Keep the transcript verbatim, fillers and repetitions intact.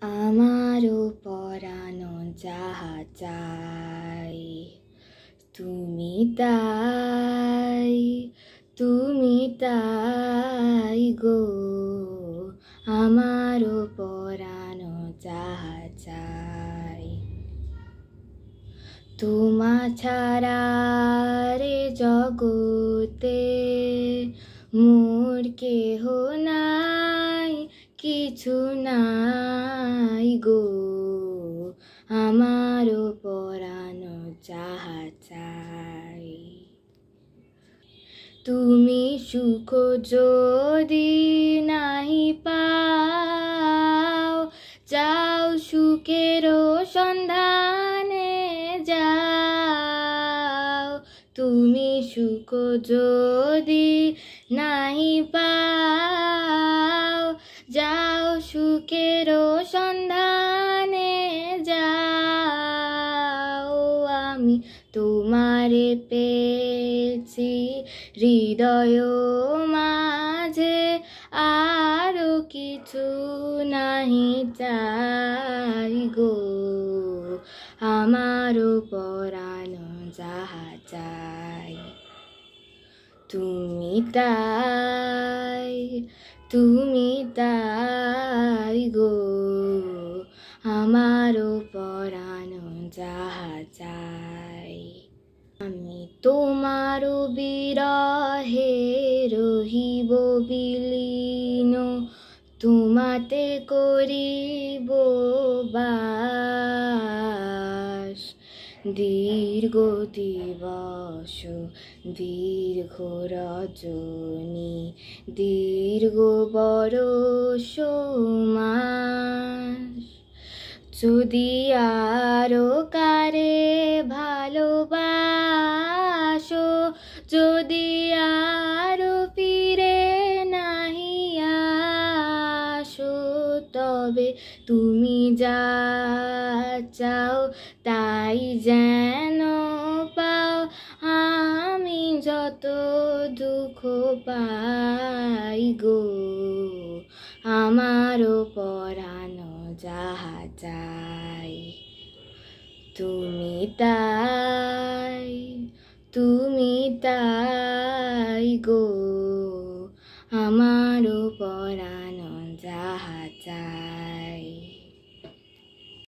আমারও পরানো যাহা চাই তুমি তাই, তুমি তাই গো। আমারও পরানো যাহা চাই তোমা ছাড়া রে জগতে মোর কেহ নাই, কিছু নাই গো। আমারও পরানো যাহা চাই তুমি সুখ যদি নাহি পাও, যাও সুখের সন্ধানে যাও। তুমি সুখ যদি নাহি পাও, যাও সুখের সন্ধানে যাও। আমি তোমারে পেয়েছি হৃদয় মাঝে, আরো কিছু নাহি চাই গো। আমারও পরানো যাহা চাই তুমি তাই, তুমি তাই গো। আমারও পরানো যাহা চাই আমি তোমারও বিরহে রহিব বিলীন, তোমাতে করিব বাস। দীর্ঘ দিবস দীর্ঘ রজনী, দীর্ঘ বরষ মাস। যদি আরো কারে ভালোবাসো, যদি আরো ফিরে নাহি আসো, তবে তুমি যা চাও তাই যেন পাও। আমি যত দুঃখ পাই গো, আমারও পরানো যাহা চাই তুমি তাই, তুমি তাই গো।